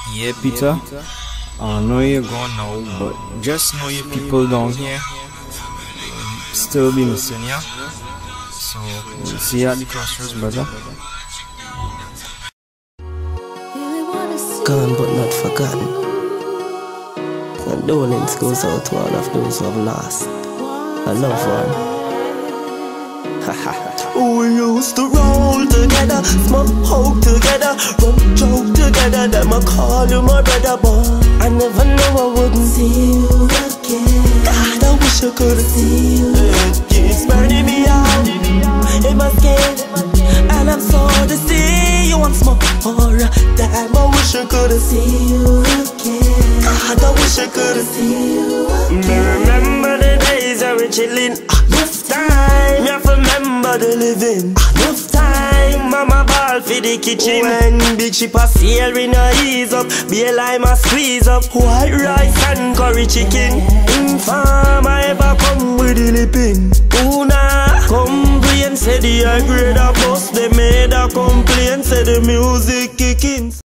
Yeah, Peter. I know you're gone now, but just know your people down here still be missing ya. So, we'll see you at the crossroads, brother. Gone but not forgotten. Condolence goes out to all of those who have lost a loved one. We used to roll together, smoke together, run joke together. Them I call you my brother, boy. I never knew I wouldn't see you again. God, I wish I could see you. It keeps burning me out in my skin, and I'm so to see you once more. Damn, I wish I could see you again. God, I wish I could see you again. Remember the days I were chilling. Enough time, you have to remember the living. Enough time, mama ball for the kitchen. When big ship a sail, we no ease up. Be a lime a squeeze up. White rice and curry chicken. Inform I ever come with the lipping. Una complain, say the high grade a bus. They made a complaint, say the music kicking.